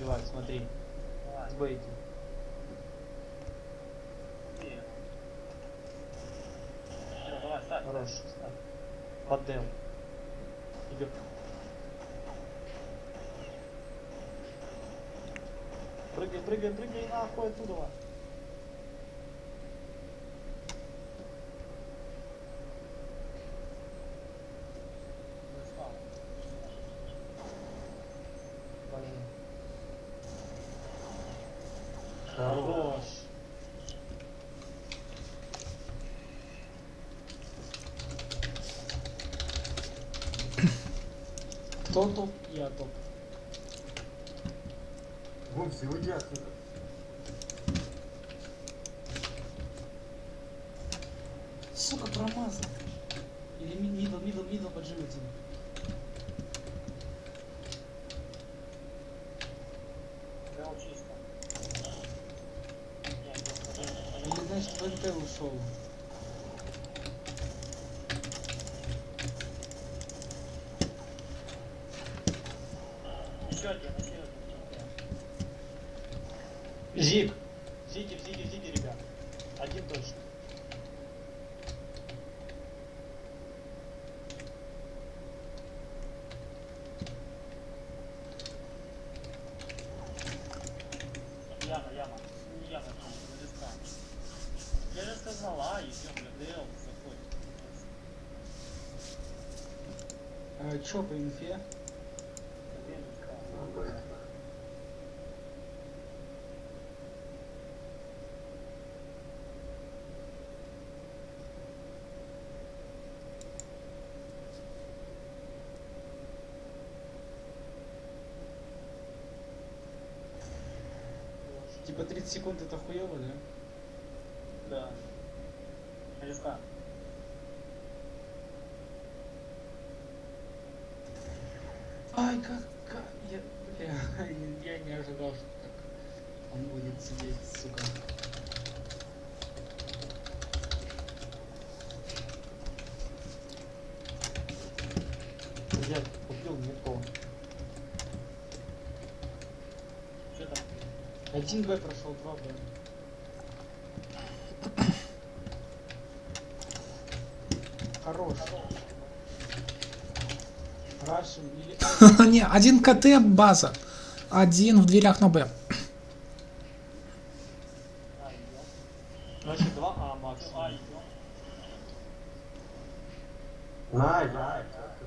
убивать, смотри. Давай. С бейти. Всё, давай, ставь. Хорош, ставь. Под дел. Идет. Прыгай, прыгай, прыгай нахуй оттуда. Блин. Хорош. Кто топ? Я топ. Вовсе, уйди отсюда. Сука, промазал. Или мидл поджимайте. Дел чисто. Или значит в НТ ушел. Еще один. Зиг. Зиги, ребят. Один точно. Яма. Не яма, там, листа. Я же сказал, идем, Дел, заходит. Чё по инфе? Типа 30 секунд это хуёво, да? Да. Листа. Ай, как я не ожидал, что так он будет сидеть, сука. Я купил не то. Что там? 1Б прошел, 2Б. Хорош. Рашим или... Не, один КТ база. Один в дверях на Б. Идем. Значит 2А максимум. Идем. На.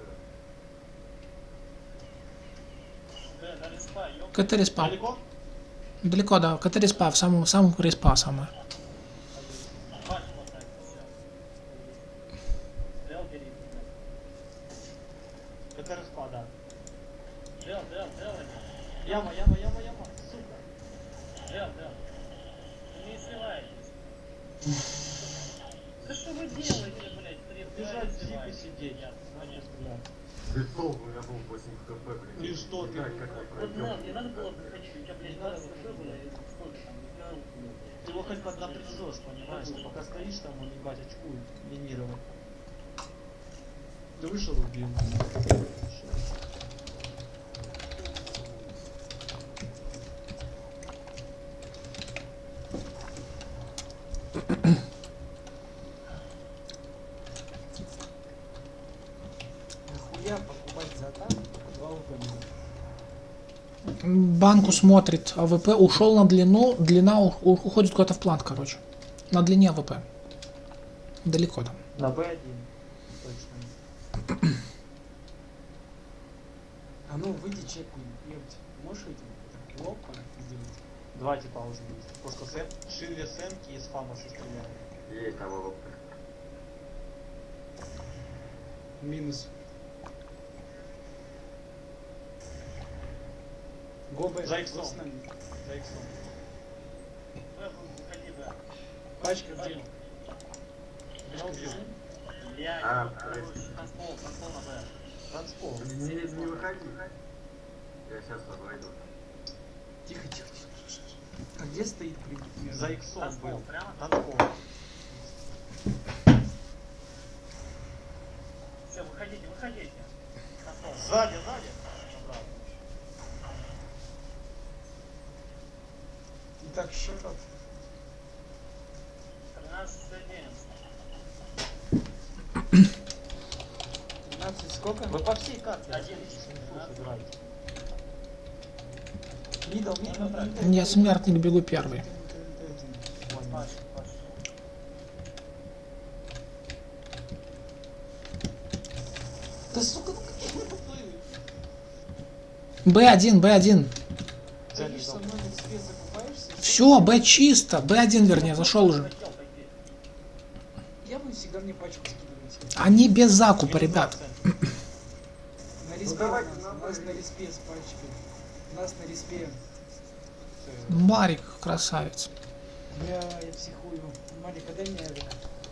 Да, листа, ёп. КТ респа. Далеко? Далеко, да. КТ респа, в самом респа самое. Хватит хватать, всё. Дел, бери. Это распада. Дел. Яма, сука. Дел. Вы не сливаетесь. Да что вы делаете, блядь? Бежать в зипе сидеть. Надо стрелять. Лицо у меня был 8 хп, блин. И что ты? Как я Вот пройдем? не надо было выходить, у тебя, блядь, 20 хп было, и сколько там, я руку, Ты его хоть поднапряжешь, понимаешь? Ты пока стоишь там, он ебать очкует, минировать. Ты вышел, убил. Нахуя покупать за танк 2 упомянуть? Банку смотрит АВП, ушел на длину, длина уходит куда-то в план, короче. На длине АВП. Далеко там. На Б1. Точно. А ну, выйди, чекни. Ебать. Можешь выйти? Так, лопа сделать. Два типа уже есть. Потому что Шиллер с Эмки и с Фамоса стреляют. Есть того лопка. Минус. Гобе. За иксом. За иксом. выходи, да. Пачка где? А, Танцпол на Б. Танцпол. не выходи. Я сейчас обойду. Тихо. А где стоит за иксом Танцпол, был? прямо? Танцпол. Все, выходите. Танцпол. Сзади. Так, счет. 13-11. 15 сколько? Вы по всей карте. Один. Играете. Мидл. Я смертник, бегу первый. Паш. Да сука, ну какие вы тупые. Б1, Б1. Садишь со мной на спец закупаешься? Все, Б чисто. Б1, вернее, зашел уже. Я буду всегда мне пачку скидывать. Они без закупа, ребят. На респе давайте у нас, на у нас бой. на респе с пачкой. У нас на респе. Марик, красавец. Бля, я психую. Марик, дай мне авик.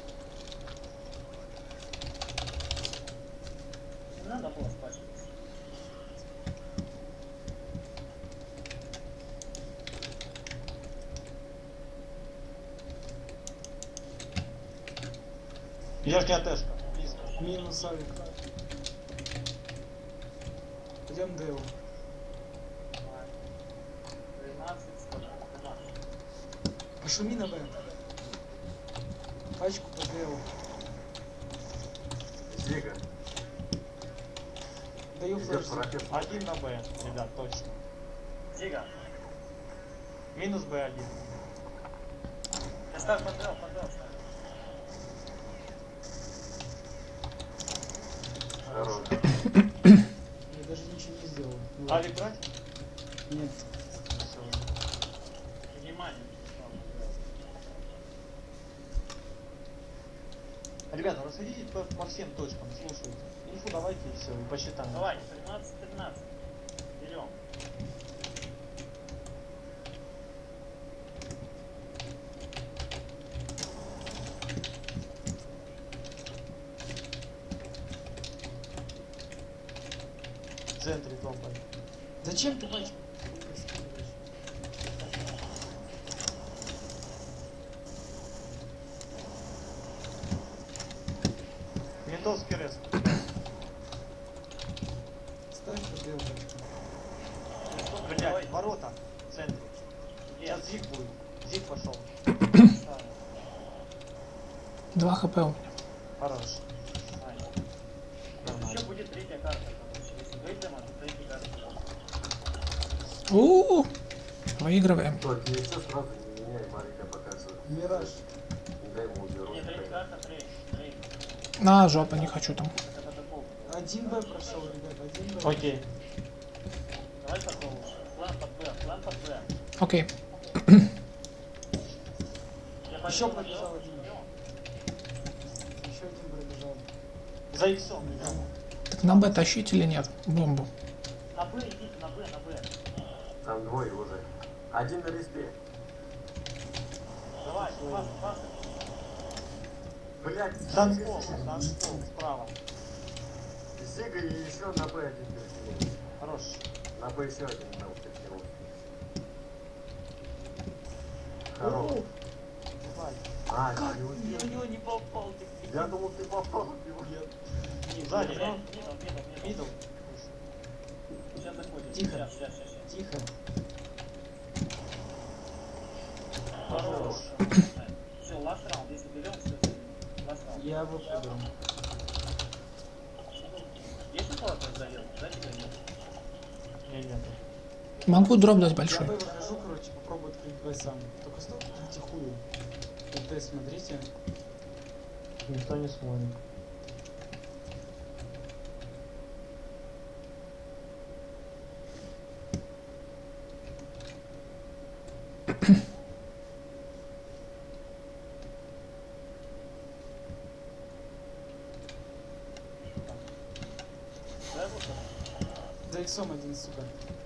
Не надо было спрашивать. Верхняя тэшка. Близко. Минус авик. Пойдем Дэу. 13, сколько? 13. Пошуми на Б. Пачку по Дэу. Зига. Даю Идет флеш. парапет. Один на Б, ребят, точно. Зига. Минус Б1. Я ставь под ставь. Хорош. Я даже ничего не сделал. Ну, ладно. Алик брать? Нет. Всё. Внимание. Ребята, расходитесь по всем точкам, слушайте. Инфу давайте и все, и посчитаем. Давай, 13-13. Берем. В центре топай. Зачем ты пачку скидываешь? Ментовский рез. Ставь по Дэу пачку. Блять, ворота в центре. Где? Сейчас Зиг будет. Зиг пошел. Ставим. 2 хп. у меня. Хорош. Нормально. Нормально. Еще будет третья карта, короче. Если выйдем, то третья карта. У-у-у. Выигрываем. Только еще сразу не меняй, Марика показывает. Мираж. Дай ему уберу. Нет, третья карта, третья. На, жопа, не хочу там. Это протокол. 1 Б прошел, ребят, 1 Б. Окей. Давай такого лучше. План под Б, план под Б. Окей. Я Еще пойду на пробежал Б, один. Еще один пробежал. За иксом, ребята. Так на Б тащить или нет? Бомбу. На Б идите, на Б, на Б. Там двое уже. Один на респе. Давай, пас. Блять, Танцпол справа. Зига и еще на Б один перекинул. Хорош. На Б еще один там перекинул. Хорош. Давай. А, Как? не успел. Я у него не попал, ты Я думал, ты попал в него. Не, сзади, Мидл, да? мидл. Мидл. Сейчас заходим. Тихо. Сейчас. Тихо. Хорош. Все, last раунд. Если берем, все. Last раунд. Я его подам. Есть у кого-то завел? Дайте мне нет. Не, нет. Могу дроп дать Я большой. Б выхожу, короче, попробую открыть Б сам. Только стой тихую. ТТ, смотрите. Никто не смотрит. Дай вот так. За иксом один, сука.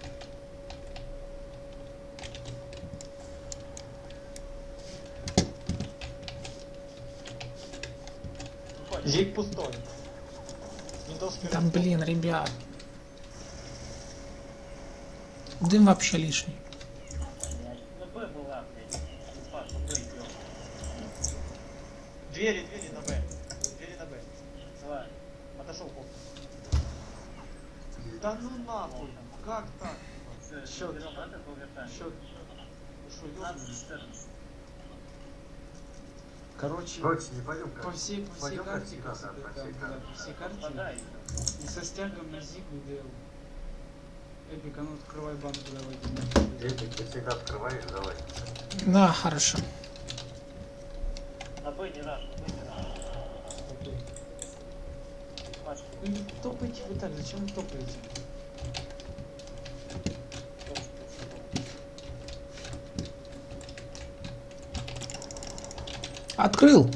Выходим. Зиг пустой. Ментовский Да рез. блин, ребят. Дым вообще лишний. Блядь. Ну Б была, блядь. Паш, Б идет. Двери на Б. Двери на Б. Давай. Отошел хоп. Да ну нахуй. Как так? Все, Счет. берем этот, увертаем. Счет. Что, 15-14. Короче, Короче, не пойдем по как. всей Пойдем как карте, всегда, да, по всей карте. по всей карте, Подай. и со стягом на Зигу Дэл. Эпик, а ну открывай банку, давай. Эпик, ты всегда открываешь, давай. Да, хорошо. На Б не раш, на Б не раш. Пашка, Ну не топайте вы так, зачем вы топаете? Открыл.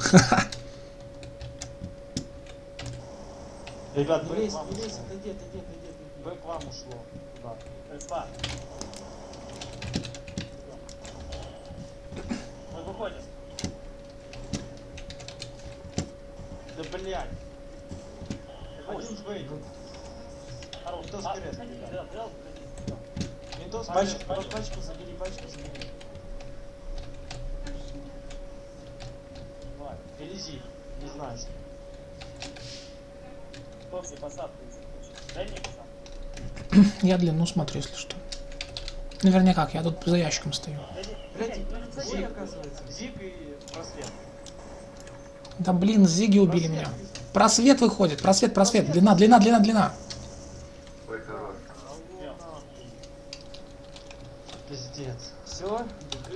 Ребят, Не Б лезь, к вам не лезь, ушло. отойди. Б к вам ушло. Да. Респа. Мы выходим. Да блядь. Выходим. Один с Б идет. Хорош. Кто А, скорее? выходи, взял, выходи. Ментос Пачку забери. Давай. Или Зиг. Не знаю. что. Кто все посадку, если хочешь. Дай мне посадку. Я длину смотрю, если что. Наверняка, я тут за ящиком стою. Блядь, Дай, Зиг, оказывается. Зиг и просвет. Да блин, зиги убили меня. Просвет выходит, просвет. Длина. Ой, хорош. Всё. Пиздец. Все, ДК.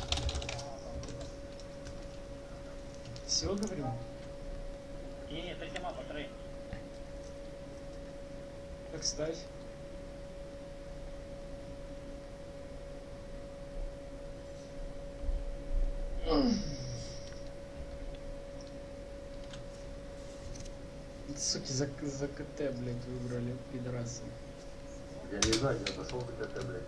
Все, говорю. Не, третья мапа, трейн. Так ставь. Суки, за КТ, блядь, выбрали, пидорасы. Я не знаю, я пошел в КТ, блядь.